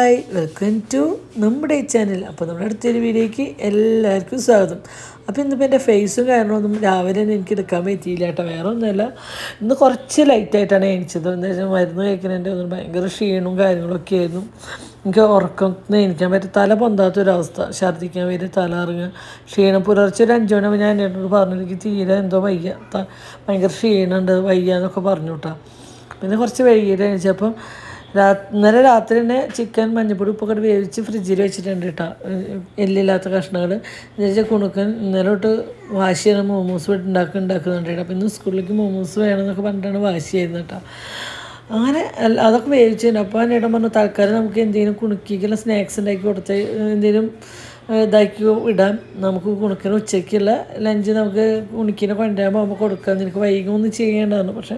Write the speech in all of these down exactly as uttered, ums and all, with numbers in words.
Hi welcome to നമ്മുടെ ഈ channel. അപ്പോൾ നമ്മുടെ അടുത്തൊരു വീഡിയോയ്ക്ക് എല്ലാവർക്കും സ്വാഗതം. അപ്പോൾ ഇന്നിപ്പോൾ എൻ്റെ ഫേസും കാരണമൊന്നും രാവിലെ തന്നെ എനിക്ക് എടുക്കാൻ പറ്റിയില്ല കേട്ടോ. വേറെ ഒന്നുമല്ല, ഇന്ന് കുറച്ച് ലൈറ്റായിട്ടാണ് എണീച്ചത്. എന്താ വെച്ചാൽ മരുന്ന് കഴിക്കുന്നതിൻ്റെ ഒന്നും ഭയങ്കര ക്ഷീണവും കാര്യങ്ങളൊക്കെ ആയിരുന്നു. എനിക്ക് ഉറക്കം എണീക്കാൻ പറ്റും, തല പൊന്താത്തൊരവസ്ഥ, ഛർദ്ദിക്കാൻ വരും, തല ഇറങ്ങുക, ക്ഷീണം. പുലർച്ചെ ഒരു അഞ്ചു മണി ഞാൻ എന്നോട് പറഞ്ഞു എനിക്ക് തീരെ എന്തോ വയ്യ, ഭയങ്കര ക്ഷീണമുണ്ട്, വയ്യ എന്നൊക്കെ പറഞ്ഞു കേട്ടോ. പിന്നെ കുറച്ച് വൈകിട്ട് എണീച്ചപ്പം രാ ഇന്നലെ രാത്രി തന്നെ ചിക്കൻ മഞ്ഞപ്പൊടി ഉപ്പൊക്കെ വേവിച്ച് ഫ്രിഡ്ജിൽ വെച്ചിട്ടുണ്ട് കേട്ടോ, എല്ലില്ലാത്ത കഷ്ണങ്ങൾ. എന്ന് വെച്ചാൽ കുണുക്കൻ ഇന്നലെ തൊട്ട് വാശിയാണ്, മോമോസ് ഉണ്ടാക്കി ഉണ്ടാക്കുന്നുണ്ട് കേട്ടോ. അപ്പോൾ ഇന്ന് സ്കൂളിലേക്ക് മോമോസ് വേണമെന്നൊക്കെ പറഞ്ഞിട്ടാണ് വാശിയായിരുന്നു കേട്ടോ. അങ്ങനെ അതൊക്കെ വേവിച്ചിട്ടുണ്ട്. അപ്പോൾ ഞാൻ ഏട്ടൻ പറഞ്ഞു തൽക്കാലം നമുക്ക് എന്തെങ്കിലും കുണുക്കിക്കുള്ള സ്നാക്സ് ഉണ്ടാക്കി കൊടുത്ത് എന്തെങ്കിലും ഇതാക്കി ഇടാം, നമുക്ക് കുണുക്കിന് ഉച്ചയ്ക്കുള്ള ലഞ്ച് നമുക്ക് കുണുക്കിനെ കൊണ്ടുവരുമ്പോൾ നമുക്ക് കൊടുക്കാം, നിനക്ക് വൈകുമൊന്നും ചെയ്യേണ്ടതാണ്. പക്ഷെ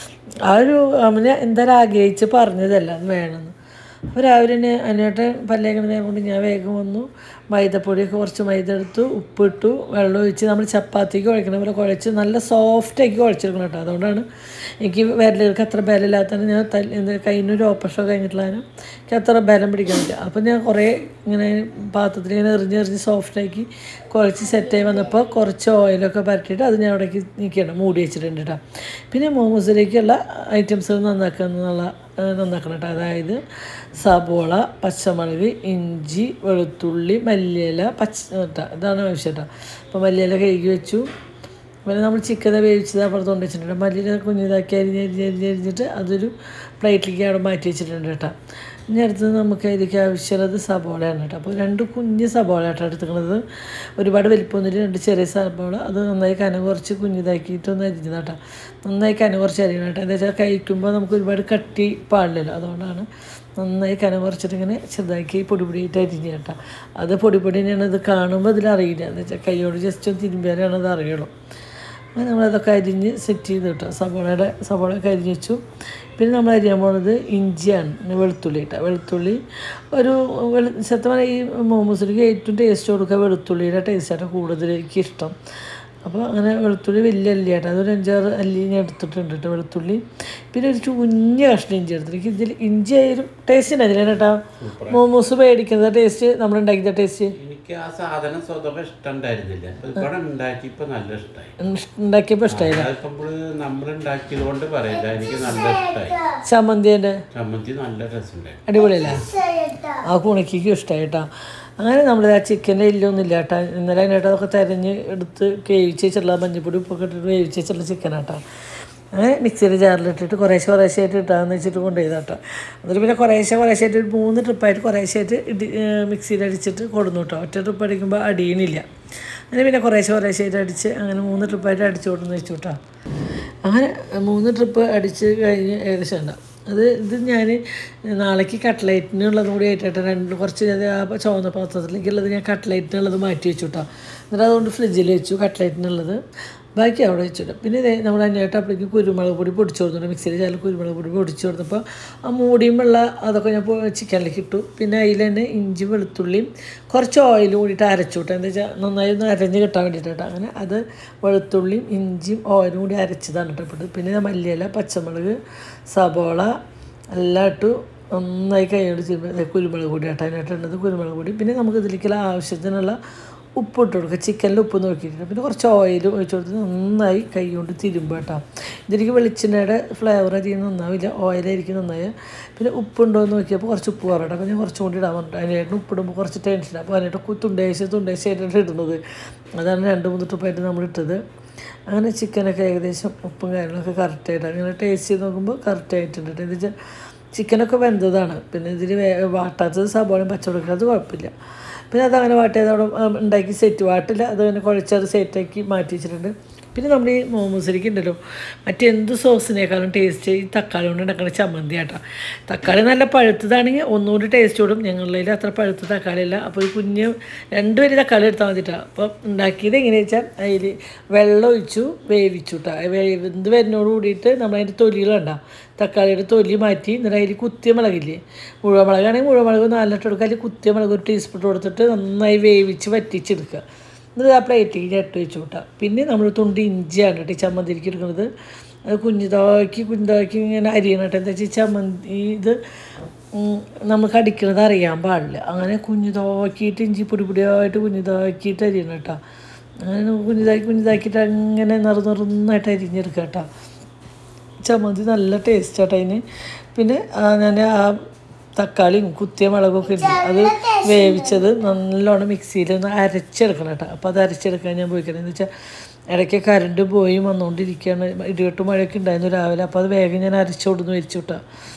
ആ ഒരു അവന് എന്തായാലും ആഗ്രഹിച്ച് പറഞ്ഞതല്ല വേണമെന്ന്. അപ്പോൾ രാവിലെ തന്നെ അന്നേട്ടൻ പല്ലേക്കണ കൊണ്ട് ഞാൻ വേഗം വന്നു, മൈദപ്പൊടിയൊക്കെ കുറച്ച് മൈദ എടുത്തു, ഉപ്പിട്ടു, വെള്ളം ഒഴിച്ച് നമ്മൾ ചപ്പാത്തിക്ക് കുഴക്കണ പോലെ കുഴച്ച് നല്ല സോഫ്റ്റാക്കി കുഴച്ചെടുക്കണം കേട്ടോ. അതുകൊണ്ടാണ് എനിക്ക് വിരലുകൾക്ക് അത്ര ബലമില്ലാത്തതാണ്. ഞാൻ തല്ലി എന്താ കയ്യിനൊരു ഓപ്പറേഷൻ കഴിഞ്ഞിട്ടുള്ളതിന് എനിക്ക് അത്ര ബലം പിടിക്കാൻ പറ്റില്ല. അപ്പോൾ ഞാൻ കുറേ ഇങ്ങനെ പാത്രത്തിൽ ഇങ്ങനെ എറിഞ്ഞ് എറിഞ്ഞ് സോഫ്റ്റാക്കി കുഴച്ച് സെറ്റായി വന്നപ്പോൾ കുറച്ച് ഓയിലൊക്കെ പരട്ടിയിട്ട് അത് ഞാൻ അവിടേക്ക് നീക്കിയാണ് മൂടി വെച്ചിട്ടുണ്ട് കേട്ടോ. പിന്നെ മോമോസിലേക്കുള്ള ഐറ്റംസ് നന്നാക്കുക എന്നുള്ള നന്നാക്കണം കേട്ടോ. അതായത് സബോള, പച്ചമുളക്, ഇഞ്ചി, വെളുത്തുള്ളി, മല്ലിയില, പച്ച കേട്ടോ, ഇതാണ് ആവശ്യം കേട്ടോ. അപ്പോൾ മല്ലിയില കഴുകി വെച്ചു. പിന്നെ നമ്മൾ ചിക്കൻ വേവിച്ചത് അപ്പുറത്ത് കൊണ്ട് വെച്ചിട്ടുണ്ട്. മല്ലിയില കുഞ്ഞിതാക്കി അരിഞ്ഞ് അരിഞ്ഞ് അരിഞ്ഞ് അരിഞ്ഞിട്ട് അതൊരു പ്ലേറ്റിലേക്ക് അവിടെ മാറ്റി വെച്ചിട്ടുണ്ട് കേട്ടോ. ഇനി അടുത്തത് നമുക്ക് അതിലേക്ക് ആവശ്യമുള്ളത് സബോളയാണ് കേട്ടോ. അപ്പോൾ രണ്ട് കുഞ്ഞ് സബോള കേട്ടോ എടുത്തുക്കുന്നത്, ഒരുപാട് വലിപ്പമൊന്നുമില്ല, രണ്ട് ചെറിയ സബോള. അത് നന്നായി കനം കുറച്ച് കുഞ്ഞിതാക്കിയിട്ട് ഒന്ന് അരിഞ്ഞത് കേട്ടോ. നന്നായി കനം കുറച്ച് അരിയണം കേട്ടോ. എന്താ വെച്ചാൽ കഴിക്കുമ്പോൾ നമുക്ക് ഒരുപാട് കട്ടി പാടില്ലല്ലോ, അതുകൊണ്ടാണ് നന്നായി കനം കുറച്ചിട്ട് ഇങ്ങനെ ചെറുതാക്കി പൊടി പൊടിയായിട്ട് അരിഞ്ഞ് കേട്ടോ. അത് പൊടി പൊടി തന്നെയാണ്, ഇത് കാണുമ്പോൾ അതിലറിയില്ല, എന്താ വെച്ചാൽ കൈയോട് ജസ്റ്റ് ഒന്ന് തിരുമ്പിയാലാണ് അത് അറിയുള്ളൂ. അങ്ങനെ നമ്മളതൊക്കെ അരിഞ്ഞ് സെറ്റ് ചെയ്ത് കേട്ടോ. സബോളയുടെ സബോളയൊക്കെ അരിഞ്ഞ് വെച്ചു. പിന്നെ നമ്മൾ അരിയാൻ പോകുന്നത് ഇഞ്ചിയാണ്, വെളുത്തുള്ളി കേട്ടോ. വെളുത്തുള്ളി ഒരു വെളു സത്യം ഈ മോമോസിലേക്ക് ഏറ്റവും ടേസ്റ്റ് കൊടുക്കുക വെളുത്തുള്ളിയുടെ ടേസ്റ്റാണ് കൂടുതൽ എനിക്ക് ഇഷ്ടം. അപ്പോൾ അങ്ങനെ വെളുത്തുള്ളി വലിയ അല്ലി കേട്ടോ, അതൊരു അഞ്ചാറ് അല്ലി ഞാൻ എടുത്തിട്ടുണ്ട് കേട്ടോ വെളുത്തുള്ളി. പിന്നെ ഒരു കുഞ്ഞ് കഷ്ണം ഇഞ്ചി എടുത്തിട്ട് എനിക്ക് ഇതിൽ ഇഞ്ചി ആയാലും ടേസ്റ്റ് ഉണ്ടായില്ല കേട്ടോ. മോമോസ് മേടിക്കുന്നത് ടേസ്റ്റ് നമ്മൾ ഉണ്ടാക്കിയ ടേസ്റ്റ് എനിക്ക് ആ സാധനം സ്വതവ ഇഷ്ടമുണ്ടായിരുന്നില്ല, ഉണ്ടാക്കിയപ്പോൾ നല്ല ഇഷ്ടമായി. ഉണ്ടാക്കിയപ്പോൾ ഇഷ്ടമായില്ല, നമ്മൾ ഉണ്ടാക്കിയത് കൊണ്ട് പറയില്ല, എനിക്ക് നല്ല ഇഷ്ടമായി. ചമ്മന്തിൻ്റെ ചമ്മന്തി നല്ല രസമുണ്ടായി, അടിപൊളിയല്ലേ. ആ കുണക്കിക്കും ഇഷ്ടമായി കേട്ടോ. അങ്ങനെ നമ്മൾ ആ ചിക്കൻ്റെ എല്ലൊന്നുമില്ല കേട്ടോ. ഇന്നലെ അതിനായിട്ട് അതൊക്കെ തിരഞ്ഞ് എടുത്ത് വേവിച്ച് വെച്ചിട്ടുള്ള മഞ്ഞപ്പൊടി ഉപ്പൊക്കെ ഇട്ടിട്ട് വേവിച്ച് വെച്ചിട്ടുള്ള ചിക്കൻ കേട്ടോ. അങ്ങനെ മിക്സിയുടെ ജാറിലിട്ടിട്ട് കുറേശ്ശെ കുറേശ്ശായിട്ട് ഇട്ടാന്ന് വെച്ചിട്ട് കൊണ്ടുപോയത് കേട്ടോ. എന്നിട്ട് പിന്നെ കുറേശ്ശെ കുറേശ്ശായിട്ട് ഒരു മൂന്ന് ട്രിപ്പായിട്ട് കുറേശ്ശായിട്ട് ഇടി മിക്സിയിൽ അടിച്ചിട്ട് കൊടുന്നു കേട്ടോ. ഒറ്റ ട്രിപ്പ് അടിക്കുമ്പോൾ അടിയണില്ല. അങ്ങനെ പിന്നെ കുറേശ്ശെ കുറേശ്ശായിട്ട് അടിച്ച് അങ്ങനെ മൂന്ന് ട്രിപ്പായിട്ട് അടിച്ചു കൊടുന്ന് വെച്ചു കേട്ടോ. അങ്ങനെ മൂന്ന് ട്രിപ്പ് അടിച്ച് കഴിഞ്ഞ് ഏകദേശം ഉണ്ടാവും. അത് ഇത് ഞാൻ നാളേക്ക് കട്ട്ലൈറ്റിനുള്ളതും കൂടി ആയിട്ടാണ് രണ്ട് കുറച്ച് ആ ചുവന്ന പാത്രത്തിലേക്കുള്ളത് ഞാൻ കട്ട്ലൈറ്റിനുള്ളത് മാറ്റി വെച്ചു കേട്ടോ. എന്നിട്ട് അതുകൊണ്ട് ഫ്രിഡ്ജിൽ വെച്ചു കട്ട്ലൈറ്റിനുള്ളത്, ബാക്കി അവിടെ വെച്ചിട്ട്. പിന്നെ ഇതേ നമ്മൾ അതിനായിട്ട് അപ്പോഴേക്കും കുരുമുളക് പൊടി പൊടിച്ചു കൊടുത്തിട്ടുണ്ട്. മിക്സിയിൽ ചില കുരുമുളക് പൊടി പൊടിച്ചു കൊടുത്തപ്പോൾ ആ മൂടിയും വെള്ള അതൊക്കെ ഞാൻ ചിക്കനിലേക്ക് ഇട്ടു. പിന്നെ അതിൽ തന്നെ ഇഞ്ചി വെളുത്തുള്ളിയും കുറച്ച് ഓയിലും കൂടിയിട്ട് അരച്ചു വിട്ടു. എന്താ വെച്ചാൽ നന്നായി ഒന്ന് അരഞ്ഞ് കിട്ടാൻ വേണ്ടിയിട്ടാണ്. അങ്ങനെ അത് വെളുത്തുള്ളിയും ഇഞ്ചിയും ഓയിലും കൂടി അരച്ചതാണ് ഇട്ടപ്പെട്ടത്. പിന്നെ മല്ലിയില, പച്ചമുളക്, സബോള എല്ലാം ഇട്ടു നന്നായി കൈയോട് ചെയ്യുമ്പോൾ കുരുമുളക് പൊടി ആട്ടോ അതിനായിട്ടുള്ളത്, കുരുമുളക് പൊടി. പിന്നെ നമുക്ക് ഇതിലേക്കുള്ള ആവശ്യത്തിനുള്ള ഉപ്പ് ഇട്ട് കൊടുക്കുക, ചിക്കനിൽ ഉപ്പ് നോക്കിയിട്ടുണ്ട്. പിന്നെ കുറച്ച് ഓയിൽ ഒഴിച്ച് കൊടുത്ത് നന്നായി കൈ കൊണ്ട് തിരുമ്പുക കേട്ടോ. ഇതിലേക്ക് വെളിച്ചെണ്ണയുടെ ഫ്ലേവർ അധികം നന്നാവില്ല, ഓയിലായിരിക്കും നന്നായി. പിന്നെ ഉപ്പുണ്ടോ എന്ന് നോക്കിയപ്പോൾ കുറച്ച് ഉപ്പ് കുറയട്ടെ, അപ്പോൾ ഞാൻ കുറച്ചും കൂടി ഇടാൻ പറഞ്ഞിട്ട് അതിനായിട്ട് ഉപ്പിടുമ്പോൾ കുറച്ച് ടെൻഷൻ. അപ്പോൾ അതിനായിട്ട് തുണ്ടേശ് തുണ്ടേശായിട്ടാണ് ഇടുന്നത്, അതാണ് രണ്ട് മൂന്ന് ട്രിപ്പായിട്ട് നമ്മൾ ഇട്ടത്. അങ്ങനെ ചിക്കനൊക്കെ ഏകദേശം ഉപ്പും കാര്യങ്ങളൊക്കെ കറക്റ്റായിട്ട് അങ്ങനെ ടേസ്റ്റ് ചെയ്ത് നോക്കുമ്പോൾ കറക്റ്റായിട്ടുണ്ട്. എന്താ വെച്ചാൽ ചിക്കനൊക്കെ വെന്തതാണ്. പിന്നെ ഇതിൽ വാട്ടാത്തത് സബോളയും പച്ചമുളകും അത് കുഴപ്പമില്ല. പിന്നെ അതങ്ങനെ വാട്ടിയത് അവിടെ ഉണ്ടാക്കി സെറ്റ് വാട്ടില്ല, അതങ്ങനെ കുഴച്ചത് സെറ്റാക്കി മാറ്റി വെച്ചിട്ടുണ്ട്. പിന്നെ നമ്മൾ ഈ മോമോസിലേക്ക് ഉണ്ടല്ലോ മറ്റെന്ത് സോസിനേക്കാളും ടേസ്റ്റ് ഈ തക്കാളി കൊണ്ട് ഉണ്ടാക്കുന്ന ചമ്മന്തി ആട്ടോ. തക്കാളി നല്ല പഴുത്തതാണെങ്കിൽ ഒന്നുകൂടി ടേസ്റ്റ് കൂടും. ഞങ്ങളിൽ അത്ര പഴുത്ത തക്കാളി അല്ല, അപ്പോൾ ഈ കുഞ്ഞ് രണ്ട് വലിയ തക്കാളി എടുത്താൽ മതിട്ടാ. അപ്പം ഉണ്ടാക്കിയത് എങ്ങനെയാ വെച്ചാൽ അതിൽ വെള്ളം ഒഴിച്ചു വേവിച്ചു കേട്ടോ. വെന്ത് വരുന്നതോട് കൂടിയിട്ട് നമ്മളതിൻ്റെ തൊലികളുണ്ടാവും, തക്കാളിയുടെ തൊലി മാറ്റി എന്നിട്ട് അതിൽ കുത്തിയ മുളകില്ലേ, മുഴുവൻ മുളകാണെങ്കിൽ മുഴുവൻ മുളക് നാലിട്ട് കൊടുക്കുക, അതിൽ കുത്തിയ മുളക് ഒരു ടീസ്പൂൺ കൊടുത്തിട്ട് നന്നായി വേവിച്ച് വറ്റിച്ചെടുക്കുക. എന്നിട്ട് ആ പ്ലേറ്റിലേക്ക് ഇട്ട് വെച്ചു കൂട്ടാം. പിന്നെ നമ്മൾ തുണ്ട് ഇഞ്ചിയാണ് കേട്ടോ ഈ ചമ്മന്തിരിക്ക് എടുക്കുന്നത്. അത് കുഞ്ഞിതാക്കി കുഞ്ഞിതാക്കി ഇങ്ങനെ അരിയണം കേട്ടോ. എന്താ വെച്ചാൽ ചമ്മന്തി ഇത് നമുക്ക് അടിക്കുന്നത് അറിയാൻ പാടില്ല. അങ്ങനെ കുഞ്ഞിതാക്കിയിട്ട് ഇഞ്ചി പൊടി പൊടിയായിട്ട് കുഞ്ഞിതാക്കിയിട്ട് അരിയണം കേട്ടോ. അങ്ങനെ കുഞ്ഞിതാക്കി കുഞ്ഞിതാക്കിയിട്ട് അങ്ങനെ നിറ നിറന്നായിട്ട് അരിഞ്ഞെടുക്കുക കേട്ടോ. ചമ്മന്തി നല്ല ടേസ്റ്റ് ആട്ടോ അതിന്. പിന്നെ ഞാൻ ആ തക്കാളിയും കുത്തിയ മുളകൊക്കെ ഉണ്ട്, അത് വേവിച്ചത് നല്ലോണം മിക്സിയിൽ ഒന്ന് അരച്ചെടുക്കണം കേട്ടോ. അപ്പോൾ അത് അരച്ചെടുക്കാൻ ഞാൻ പോയിക്കണം. എന്ന് വെച്ചാൽ ഇടയ്ക്ക് കറണ്ട് പോയി വന്നുകൊണ്ടിരിക്കുകയാണ്, ഇടിവെട്ടും മഴയൊക്കെ ഉണ്ടായിരുന്നു രാവിലെ. അപ്പോൾ അത് വേഗം ഞാൻ അരച്ചോടുന്ന് വെച്ചു കേട്ടോ.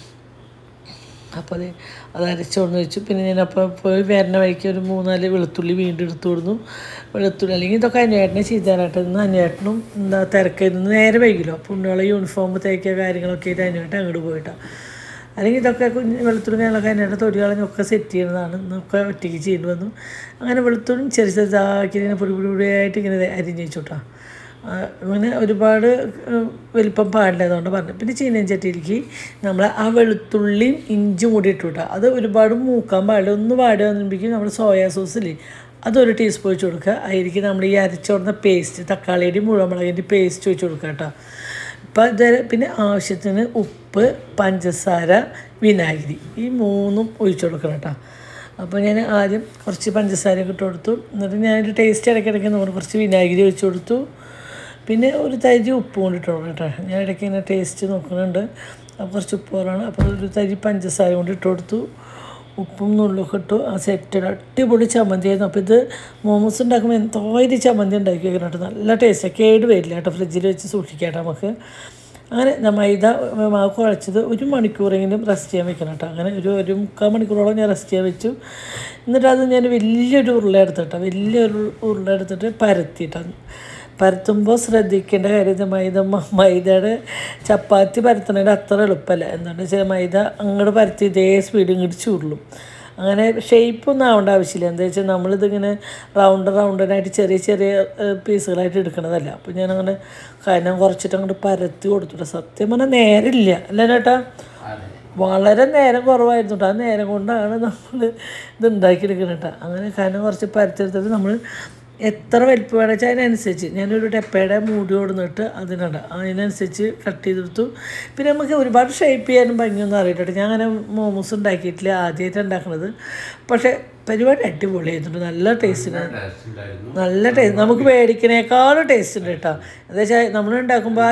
അപ്പോൾ അത് അത് അരച്ചോടുന്ന് വെച്ചു. പിന്നെ ഞാൻ അപ്പോൾ പോയി വരുന്ന വഴിക്ക് ഒരു മൂന്നാല് വെളുത്തുള്ളി വീണ്ടും എടുത്തു കൊടുന്നു. വെളുത്തുള്ളി അല്ലെങ്കിൽ ഇതൊക്കെ അനിയേട്ടനെ ചെയ്താലാട്ടോ. ഇന്ന് അനിയേട്ടനും എന്താ തിരക്കായിരുന്നു, നേരെ വൈകില്ലോ. അപ്പോൾ ഉണ്ണികളെ യൂണിഫോം തേക്കുക കാര്യങ്ങളൊക്കെ ആയിട്ട് അനിയേട്ടൻ അങ്ങോട്ട് പോയിട്ടാണ്. അല്ലെങ്കിൽ ഇതൊക്കെ കുഞ്ഞ് വെളുത്തുള്ളി കാര്യങ്ങളൊക്കെ അനിയേട്ടൻ തൊടി കളഞ്ഞൊക്കെ സെറ്റ് ചെയ്യുന്നതാണ്. ഇന്നൊക്കെ ഒറ്റയ്ക്ക് ചെയ്യേണ്ടി വന്നു. അങ്ങനെ വെളുത്തുള്ളിയും ചെറിയ ചെറുതാക്കി ഇങ്ങനെ പൊടി പൊടി പൊടിയായിട്ട് ഇങ്ങനെ അരിഞ്ഞ് വെച്ചോട്ടാ. അങ്ങനെ ഒരുപാട് വലിപ്പം പാടില്ലായതുകൊണ്ട് പറഞ്ഞു. പിന്നെ ചീനച്ചട്ടിയിലേക്ക് നമ്മൾ ആ വെളുത്തുള്ളിയും ഇഞ്ചും കൂടി ഇട്ടു കേട്ടോ. അത് ഒരുപാട് മൂക്കാൻ പാടില്ല, ഒന്ന് പാടി വന്നിരിക്കും. നമ്മൾ സോയാ സോസില്ലേ അതൊരു ടീസ്പൂൺ വെച്ച് കൊടുക്കുക. അതിലേക്ക് നമ്മൾ ഈ അരച്ചുകൊടുന്ന പേസ്റ്റ്, തക്കാളിയുടെയും മുളകുമുളകിൻ്റെ പേസ്റ്റ് വെച്ച് കൊടുക്കുക കേട്ടോ. അപ്പം ഇത് പിന്നെ ആവശ്യത്തിന് ഉപ്പ്, പഞ്ചസാര, വിനാഗിരി, ഈ മൂന്നും ഒഴിച്ചു കൊടുക്കണം കേട്ടോ. അപ്പോൾ ഞാൻ ആദ്യം കുറച്ച് പഞ്ചസാരയൊക്കെ ഇട്ട് കൊടുത്തു. എന്നിട്ട് ഞാനൊരു ടേസ്റ്റ് ഇടയ്ക്കിടയ്ക്ക് നോക്കണം, കുറച്ച് വിനാഗിരി ഒഴിച്ചു കൊടുത്തു. പിന്നെ ഒരു തരി ഉപ്പ് കൊണ്ട് ഇട്ട് കൊടുക്കണം കേട്ടോ. ഞാൻ ഇടയ്ക്ക് ഇങ്ങനെ ടേസ്റ്റ് നോക്കുന്നുണ്ട്. അപ്പോൾ കുറച്ച് ഉപ്പ് കുറവാണ്. അപ്പോൾ ഒരു തരി പഞ്ചസാര കൊണ്ട് ഇട്ട് കൊടുത്തു. ഉപ്പും നുള്ളൊക്കെ ഇട്ടു. ആ സെറ്റ് അടിപൊളി ചമ്മന്തി ആയിരുന്നു. അപ്പോൾ ഇത് മോമോസ് ഉണ്ടാക്കുമ്പോൾ എന്തോ ഒരു ചമ്മന്തി ഉണ്ടാക്കി വെക്കണം കേട്ടോ. നല്ല ടേസ്റ്റാണ്, കേട് വരില്ല കേട്ടോ. ഫ്രിഡ്ജിൽ വെച്ച് സൂക്ഷിക്കാം കേട്ടോ നമുക്ക്. അങ്ങനെ മൈദ മാവ് കുഴച്ചത് ഒരു മണിക്കൂറെങ്കിലും റെസ്റ്റ് ചെയ്യാൻ വെക്കണം കേട്ടോ. അങ്ങനെ ഒരു ഒരു മുക്കാൽ മണിക്കൂറോളം ഞാൻ റെസ്റ്റ് ചെയ്യാൻ വെച്ചു. എന്നിട്ട് അത് ഞാൻ വലിയൊരു ഉരുള എടുത്തിട്ടോ, വലിയൊരു ഉരുള എടുത്തിട്ട് പരത്തിയിട്ടാണ്. പരത്തുമ്പോൾ ശ്രദ്ധിക്കേണ്ട കാര്യം മൈദ മൈദയുടെ ചപ്പാത്തി പരത്തുന്നതിൻ്റെ അത്ര എളുപ്പമല്ല. എന്താണെന്ന് വെച്ചാൽ മൈദ അങ്ങോട്ട് പരത്തി ഇതേ സ്പീഡ് ഇങ്ങോട്ട് ചുരുളും. അങ്ങനെ ഷേപ്പൊന്നും ആവേണ്ട ആവശ്യമില്ല. എന്താ വെച്ചാൽ നമ്മളിതിങ്ങനെ റൗണ്ട് റൗണ്ടിനായിട്ട് ചെറിയ ചെറിയ പീസുകളായിട്ട് എടുക്കണതല്ല. അപ്പോൾ ഞാനങ്ങനെ കനം കുറച്ചിട്ട് അങ്ങോട്ട് പരത്തി കൊടുത്തിട്ട് സത്യം പറഞ്ഞാൽ നേരമില്ല അല്ലേ ചേട്ടാ, വളരെ നേരം കുറവായിരുന്നു കേട്ടോ. ആ നേരം കൊണ്ടാണ് നമ്മൾ ഇത് ഉണ്ടാക്കിയെടുക്കുന്നത് കേട്ടോ. അങ്ങനെ കനം കുറച്ച് പരത്തിയെടുത്തിട്ട് നമ്മൾ എത്ര വലിപ്പം വേണമെന്ന് വെച്ചാൽ അതിനനുസരിച്ച് ഞാനൊരു ഡപ്പയുടെ മൂടി കൊടുന്നിട്ട് അതിനുണ്ട് അതിനനുസരിച്ച് കട്ട് ചെയ്തെടുത്തു. പിന്നെ നമുക്ക് ഒരുപാട് ഷേപ്പ് ചെയ്യാനും ഭംഗിയൊന്നും അറിയില്ല. ഞാൻ അങ്ങനെ മോമോസ് ഉണ്ടാക്കിയിട്ടില്ല, ആദ്യമായിട്ട് ഉണ്ടാക്കുന്നത്. പക്ഷേ പരിപാടി അടിപൊളിയായിട്ടുണ്ട്, നല്ല ടേസ്റ്റിന് നല്ല ടേസ്റ്റ്, നമുക്ക് മേടിക്കുന്നേക്കാളും ടേസ്റ്റ് ഉണ്ട് കേട്ടോ. എന്താ വെച്ചാൽ നമ്മൾ ഉണ്ടാക്കുമ്പോൾ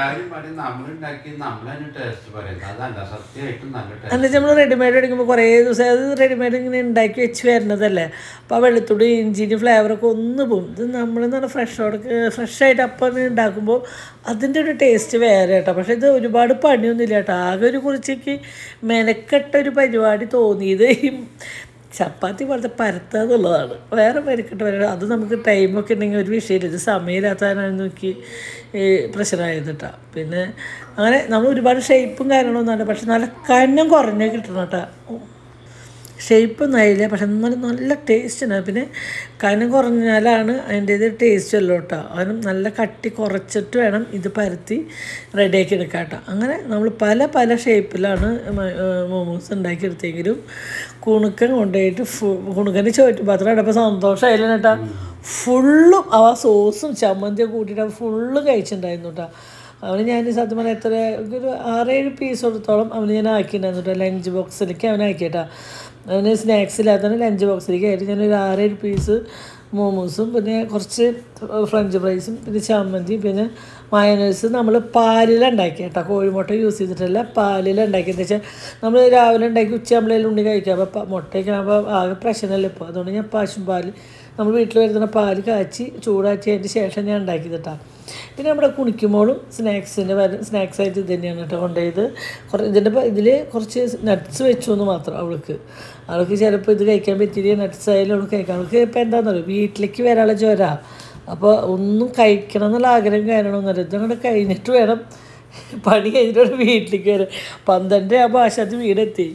എന്താ വെച്ചാൽ നമ്മൾ റെഡിമെയ്ഡ് മേടിക്കുമ്പോൾ കുറേ ദിവസം അത് റെഡിമെയ്ഡ് ഇങ്ങനെ ഉണ്ടാക്കി വെച്ച് വരുന്നതല്ലേ. അപ്പോൾ ആ വെളുത്തുള്ളി ഇഞ്ചിൻ്റെ ഫ്ലേവറൊക്കെ ഒന്ന് പോകും. ഇത് നമ്മളെന്ന് പറഞ്ഞാൽ ഫ്രഷോടെ ഫ്രഷായിട്ട് അപ്പം ഉണ്ടാക്കുമ്പോൾ അതിൻ്റെ ഒരു ടേസ്റ്റ് വേറെ കേട്ടോ. പക്ഷേ ഇത് ഒരുപാട് പണിയൊന്നുമില്ല കേട്ടോ. ആകെ ഒരു കുറിച്ചേക്ക് മെനക്കെട്ടൊരു പരിപാടി തോന്നിയത് ഈ ചപ്പാത്തി പോലത്തെ പരത്തുക എന്നുള്ളതാണ്. വേറെ മെനക്കെട്ട് വരണം, അത് നമുക്ക് ടൈമൊക്കെ ഉണ്ടെങ്കിൽ ഒരു വിഷയമില്ല. ഇത് സമയമില്ലാത്തതാണ് നോക്കി പ്രശ്നമായത് കേട്ടോ. പിന്നെ അങ്ങനെ നമ്മൾ ഒരുപാട് ഷേപ്പും കാര്യങ്ങളൊന്നുമല്ല, പക്ഷെ നല്ല കനം കുറഞ്ഞ് കിട്ടണം കേട്ടോ. ഷേപ്പൊന്നും ആയില്ല, പക്ഷെ എന്നാലും നല്ല ടേസ്റ്റ് ഉണ്ട്. പിന്നെ കനം കുറഞ്ഞാലാണ് അതിൻ്റേത് ടേസ്റ്റ് അല്ലോ കേട്ടോ. അതിനും നല്ല കട്ടി കുറച്ചിട്ട് വേണം ഇത് പരത്തി റെഡിയാക്കി എടുക്കാം കേട്ടോ. അങ്ങനെ നമ്മൾ പല പല ഷേപ്പിലാണ് മോമോസ് ഉണ്ടാക്കിയെടുത്തെങ്കിലും കുണുക്കൻ കൊണ്ടുപോയിട്ട് ഫു കുണുക്കൻ്റെ ചോറ്റുപാത്രം ഇടപ്പോൾ സന്തോഷമായില്ല കേട്ടോ. ഫുള്ളും ആ സോസും ചമ്മന്തിയും കൂട്ടിയിട്ട് ഫുള്ള് കഴിച്ചിട്ടുണ്ടായിരുന്നു കേട്ടോ. അവന് ഞാൻ സത്യം പറഞ്ഞാൽ എത്ര ഒരു ആറേഴ് പീസ് കൊടുത്തോളം അവന് ഞാൻ ആക്കിയിട്ടുണ്ടായിരുന്നു കേട്ടോ. ലഞ്ച് ബോക്സിലേക്ക് അവനാക്കിയിട്ടാ. അവന് സ്നാക്സ് ഇല്ലാത്തതിന് ലഞ്ച് ബോക്സിലേക്ക് ആയിട്ട് ഞാനൊരു ആറേഴ് പീസ് മോമോസും പിന്നെ കുറച്ച് ഫ്രഞ്ച് ഫ്രൈസും പിന്നെ ചമ്മന്തി പിന്നെ മയനൈസ് നമ്മൾ പാലിലുണ്ടാക്കി കേട്ടോ. കോഴിമുട്ട യൂസ് ചെയ്തിട്ടല്ല, പാലിലുണ്ടാക്കി. എന്താ വെച്ചാൽ നമ്മൾ രാവിലെ ഉണ്ടാക്കി ഉച്ചയാകുമ്പോഴേലും ഉണ്ണി കഴിക്കാം. അപ്പോൾ മുട്ടയൊക്കെ ആകുമ്പോൾ ആകെ പ്രശ്നമല്ല ഇപ്പോൾ. അതുകൊണ്ട് ഞാൻ പശും പാൽ നമ്മൾ വീട്ടിൽ വരുന്ന പാൽ കാച്ചി ചൂടാക്കിയതിന് ശേഷം ഞാൻ ഉണ്ടാക്കിയത് കേട്ടോ. പിന്നെ നമ്മുടെ കുണിക്കുമ്പോഴും സ്നാക്സിൻ്റെ വരും സ്നാക്സായിട്ട് ഇത് തന്നെയാണ് കേട്ടോ കൊണ്ടുപോയത്. കുറേ ഇതിൻ്റെ ഇതിൽ കുറച്ച് നട്ട്സ് വെച്ചു എന്ന് മാത്രം. അവൾക്ക് അവൾക്ക് ചിലപ്പോൾ ഇത് കഴിക്കാൻ പറ്റിയില്ല, നട്ട്സ് ആയാലും അവൾക്ക് കഴിക്കാം. അവൾക്ക് ഇപ്പോൾ എന്താണെന്ന് പറയുക, വീട്ടിലേക്ക് വരാനുള്ള ജ്വര. അപ്പോൾ ഒന്നും കഴിക്കണം എന്നുള്ള ആഗ്രഹം കാര്യങ്ങളൊന്നുമില്ല. ഇതങ്ങോട്ട് കഴിഞ്ഞിട്ട് വേണം, പണി കഴിഞ്ഞിട്ട് വേണം വീട്ടിലേക്ക് വരാൻ. പന്ത്രണ്ട് ആകുമ്പോൾ ആശാത്തി വീടെത്തി.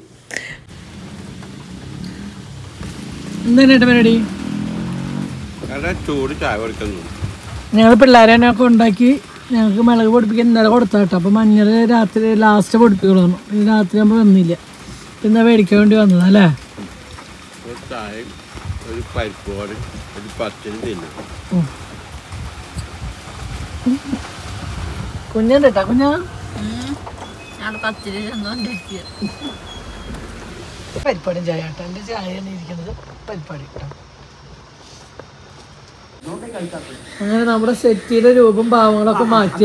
എന്താണ് ഏട്ടാ പരിപാടി? ചൂട് ചായ കൊടുക്കുന്നു. ഞങ്ങൾ പിള്ളേരെയൊക്കെ ഉണ്ടാക്കി ഞങ്ങൾക്ക് മുളക് പൊടിപ്പിക്കാൻ ഇന്നലെ കൊടുത്താൽ കേട്ടോ. അപ്പോൾ മഞ്ഞൾ രാത്രി ലാസ്റ്റ് പൊടിപ്പിക്കണം. ഇനി രാത്രി ആകുമ്പോൾ വന്നില്ല, പിന്നെ മേടിക്കാൻ വേണ്ടി വന്നതല്ലേ. കുഞ്ഞുണ്ട് കേട്ടോ. കുഞ്ഞാ പരിപ്പാടിയും ചായ കേട്ടോ. എൻ്റെ ചായയാണ് ഇരിക്കുന്നത്, പരിപ്പാടി കേട്ടോ. അങ്ങനെ നമ്മുടെ സെറ്റിയുടെ രൂപം ഭാവങ്ങളൊക്കെ മാറ്റി.